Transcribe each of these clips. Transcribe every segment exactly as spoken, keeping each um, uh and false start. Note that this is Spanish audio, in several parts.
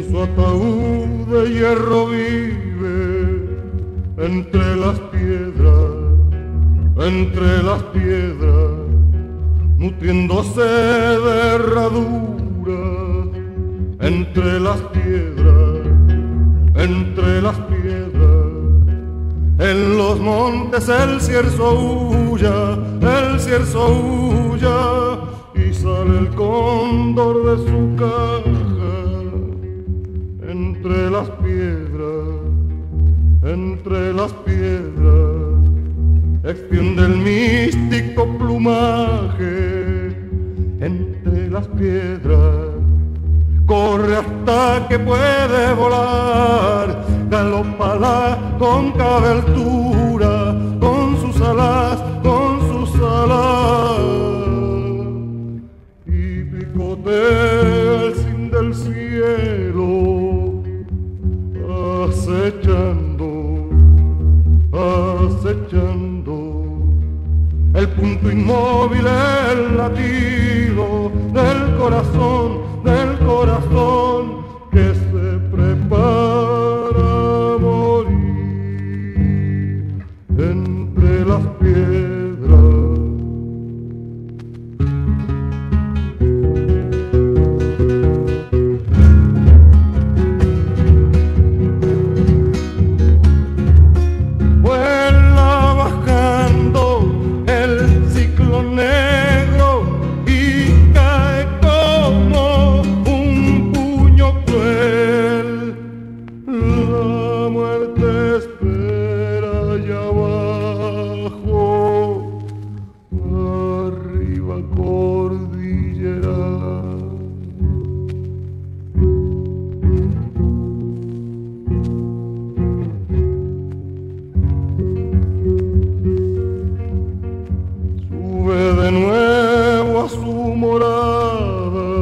su ataúd de hierro vive entre las piedras, entre las piedras, nutriéndose de herraduras, entre las piedras, entre las piedras. En los montes el cierzo huya, el cierzo huya, y sale el cóndor de su caja. Entre las piedras, entre las piedras, extiende el místico plumaje. Entre las piedras, corre hasta que puede volar, galopala con cada altura, con sus alas, con sus alas, y picotea el cin del cielo, acechando, acechando, el punto inmóvil, el latido del corazón, del corazón que se prepara a morir entre las piedras. Vuela bajando el ciclón negro y cae como un puño cruel. La muerte espera allá abajo, arriba cordillera. Sube de nuevo a su morada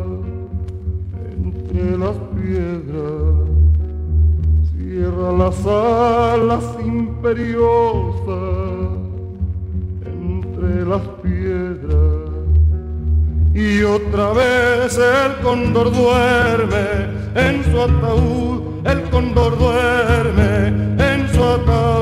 entre las piedras, cierra las alas imperiosas entre las piedras, y otra vez el cóndor duerme en su ataúd, el cóndor duerme en su ataúd.